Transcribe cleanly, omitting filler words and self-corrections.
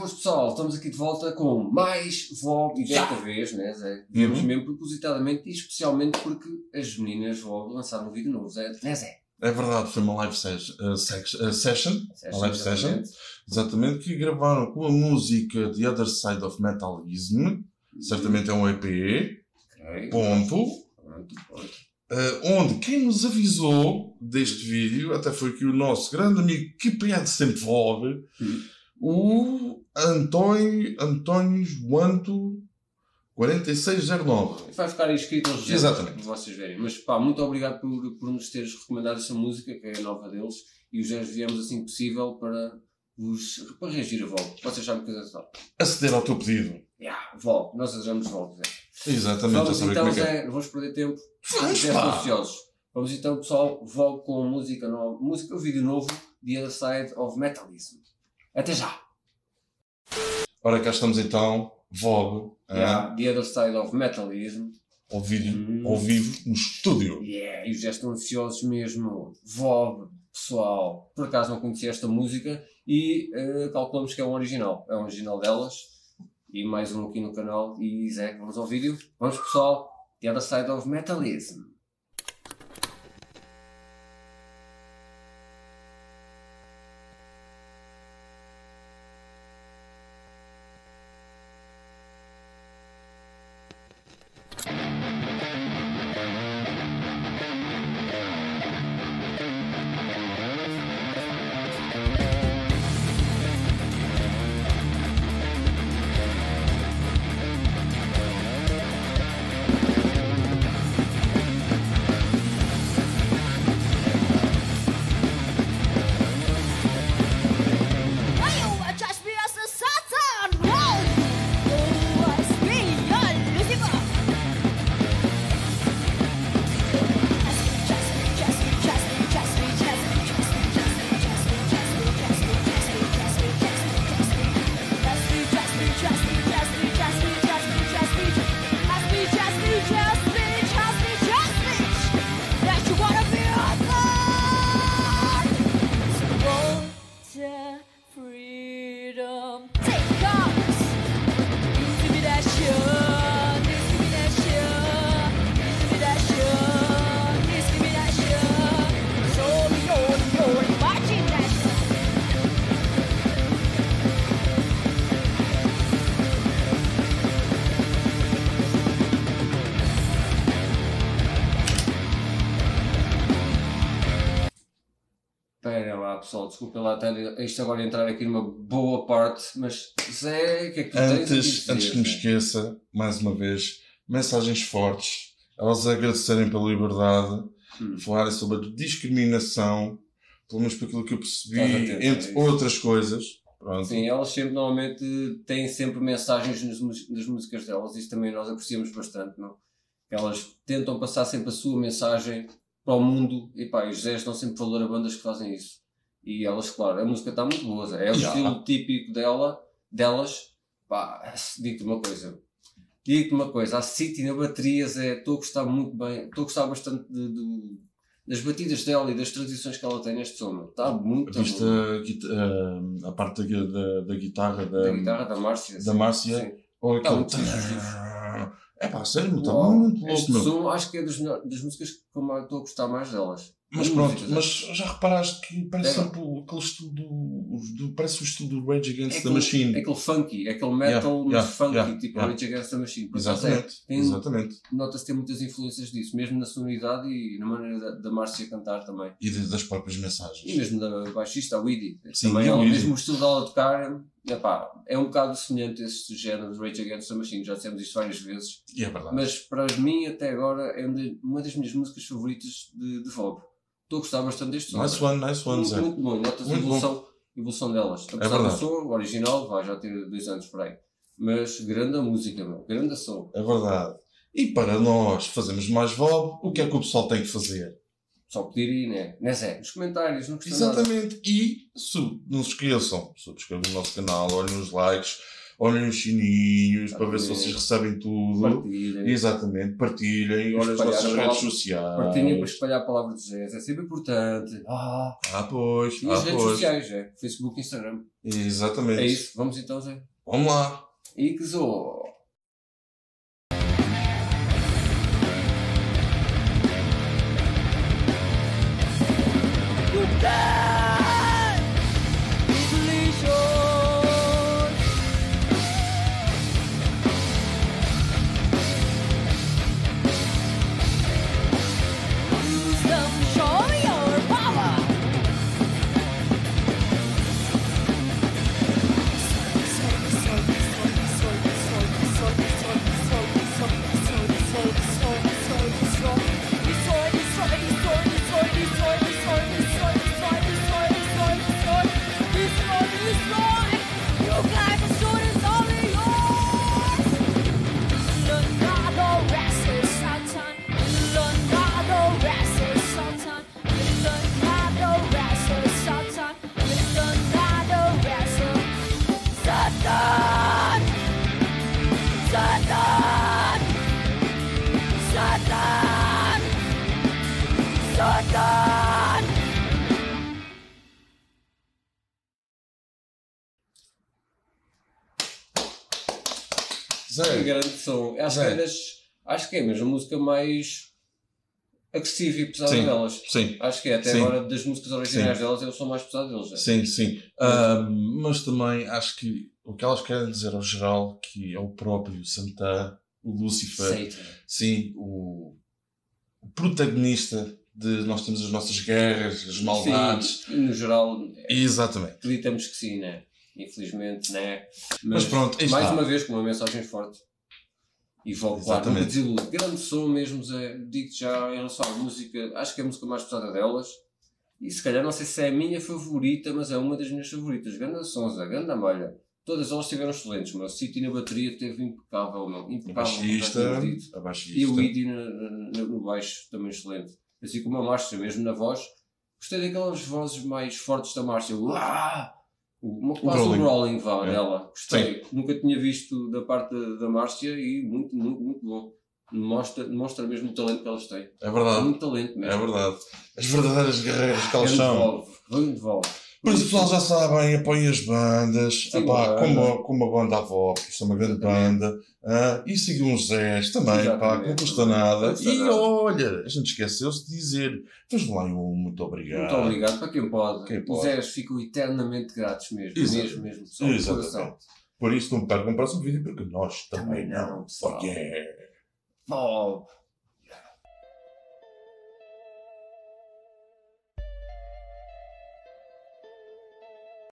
Boas pessoal, estamos aqui de volta com mais Vogue e desta vez, né, Zé? Viemos mesmo propositadamente e especialmente porque as meninas Vogue lançaram um vídeo novo, Zé? Né, Zé? É verdade, foi uma live session, uma live session, exatamente, que gravaram com a música The Other Side of Metalism, certamente é um EP, Okay. ponto. Pronto. Onde quem nos avisou deste vídeo até foi que o nosso grande amigo que pede sempre Vogue, o António Joanto 4609. Vai ficar aí escrito aos Exatamente. para vocês verem. Mas pá, muito obrigado por nos teres recomendado essa música, que é a nova deles, e os 10 viemos assim que possível para reagir a Vogue. Vocês sabem que coisa tal. Aceder ao teu pedido. Vogue. Nós adoramos Vogue, Zé. Exatamente, Vamos então, como é que é. Zé, não vamos perder tempo. Vamos, Estamos pá. ansiosos. Vamos então, pessoal, Vogue com música nova. O vídeo novo, The Other Side of Metalism. Até já! Ora, cá estamos então, Vogue, The Other Side of Metalism. ao vivo, no estúdio. E os já estão ansiosos mesmo. Vogue, pessoal. Por acaso não conhecia esta música e calculamos que é um original. É um original delas. E mais um aqui no canal. E Zé, vamos ao vídeo. Vamos, pessoal. The Other Side of Metalism. Espera lá, pessoal, desculpa lá isto agora entrar aqui numa boa parte, mas Zé, o que é que tu tens a dizer? Antes que me esqueça, mais uma vez, mensagens fortes, elas agradecerem pela liberdade, falarem sobre a discriminação, pelo menos por aquilo que eu percebi, entre outras coisas. Pronto. Sim, elas sempre, normalmente, têm sempre mensagens nas músicas delas, isso também nós apreciamos bastante, não? Elas tentam passar sempre a sua mensagem para o mundo, e pá, os Zés dão sempre valor a bandas que fazem isso. E elas, claro, a música está muito boa, Zé. É o estilo típico delas. Pá, digo-te uma coisa, a City na bateria, Zé, estou a gostar muito bem, estou a gostar bastante das batidas dela e das transições que ela tem neste som. Está muito Viste a parte da guitarra da Márcia. Da Márcia? Sim. Ou Está muito é pá, sério, está muito louco. Este som acho que é das músicas que eu estou a gostar mais delas. Mas pronto, mas já reparaste que parece aquele estilo parece o estilo do Rage Against the Machine. É aquele funky, é aquele metal funky, tipo Rage Against the Machine. Exatamente. Nota-se ter muitas influências disso, mesmo na sonoridade e na maneira da Márcia cantar também. E das próprias mensagens. E mesmo da baixista, a Weedy. Sim, também ela, mesmo o estilo dela a tocar, é um bocado semelhante a esse género de Rage Against the Machine, já dissemos isto várias vezes. E é verdade. Mas para mim, até agora, é uma das minhas músicas favoritas de Vogue. Estou a gostar bastante deste som. Nice one, Zé. Muito bom, nota-se a evolução delas. Apesar do som, o original, vai já ter 2 anos por aí. Mas grande música, grande som. É verdade. E para nós fazermos mais Vogue, o que é que o pessoal tem que fazer? Só pedir aí, né Zé? Nos comentários, não custa Exatamente. Nada. E não se esqueçam, subscrevam o nosso canal, olhem nos likes, olhem os sininhos para ver se vocês recebem tudo. Partilhem. Exatamente, partilhem, olhem as nossas redes sociais. Partilhem para espalhar a palavra de Jesus, é sempre importante. Pois. E as redes sociais, Facebook e Instagram. Exatamente. É isso, vamos então, Zé. Vamos lá. E que sou. Que grande som. Acho que é mesmo a música mais agressiva e pesada delas. Sim. Acho que é. Até agora, das músicas originais delas, é o som mais pesado deles. Sim. Mas também acho que o que elas querem dizer ao geral, que é o próprio Satã, o Lúcifer, sim, o protagonista de nós temos as nossas guerras, as maldades. Sim, no geral, exatamente. Acreditamos que sim, né? Infelizmente, né? Mas pronto, mais uma vez com uma mensagem forte. E volto lá, nunca desiludo. Grande som mesmo, Zé. Digo-te já em relação à música, acho que é a música mais pesada delas. E se calhar, não sei se é a minha favorita, mas é uma das minhas favoritas. Grande som, Zé, grande malha. Todas elas estiveram excelentes, mas o City na bateria teve impecável, não? Impecável. A baixista. E o Idi no baixo também excelente. Assim como a Márcia, mesmo na voz. Gostei daquelas vozes mais fortes da Márcia. Quase um rolling dela. Gostei. Sim. Nunca tinha visto da parte da Márcia e muito, muito, muito bom. Demonstra mesmo o talento que elas têm. É verdade. Muito talento mesmo. É verdade. As verdadeiras guerreiras que elas são. Devolve. Por isso o pessoal já sabem, apoiem as bandas. Como a banda Avó, que isto é uma grande banda. E sigam os Zés também, que não custa nada. Olha, a gente esqueceu-se de dizer. Vamos lá, muito obrigado. Muito obrigado para quem pode. Os Zés ficam eternamente gratos mesmo. Mesmo. Exatamente. Por isso não me percam o próximo vídeo, porque nós também não. Pessoal.